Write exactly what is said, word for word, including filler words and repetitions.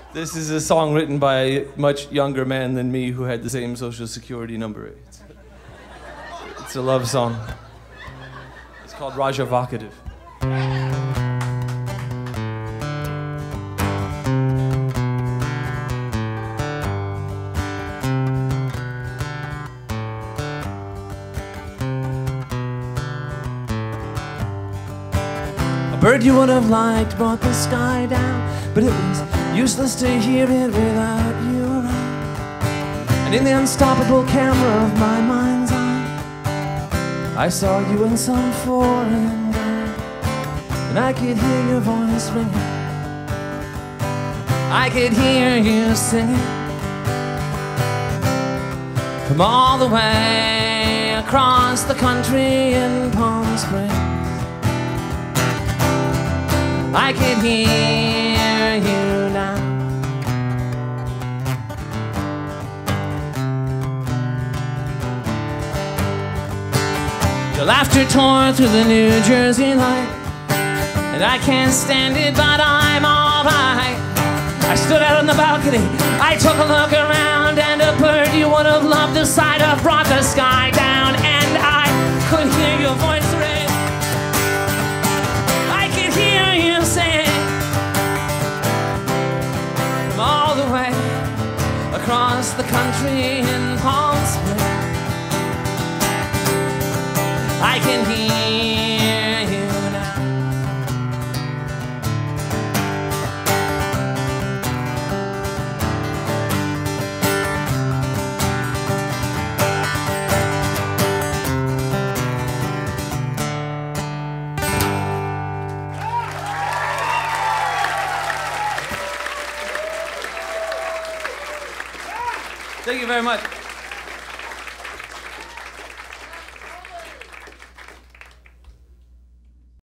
This is a song written by a much younger man than me who had the same social security number. It's, it's a love song. It's called Raja Vocative. A bird you would have liked brought the sky down, but it was useless to hear it without you around. And in the unstoppable camera of my mind's eye, I saw you in some foreign guy, and I could hear your voice ringing, I could hear you singing. Come all the way across the country in Palm Springs, I could hear you now. Your laughter tore through the New Jersey light, and I can't stand it, but I'm alright. I stood out on the balcony, I took a look around, and a bird you would have loved the sight of brought the sky down, and I could hear your voice ring, I could hear you sing. From all the way across the country in Palm Springs, I can hear you now. Thank you very much.